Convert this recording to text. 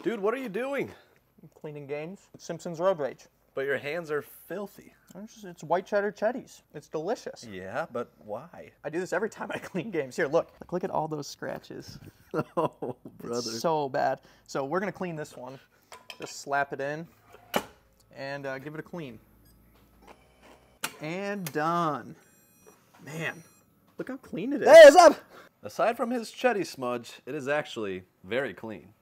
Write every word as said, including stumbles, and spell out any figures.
Dude, what are you doing? I'm cleaning games. Simpsons Road Rage. But your hands are filthy. It's, just, it's white cheddar Cheddies. It's delicious. Yeah, but why? I do this every time I clean games. Here, look. Look at all those scratches. Oh, brother. It's so bad. So we're going to clean this one. Just slap it in and uh, give it a clean. And done. Man, look how clean it is. Hey, what's up? Aside from his Cheddy smudge, it is actually very clean.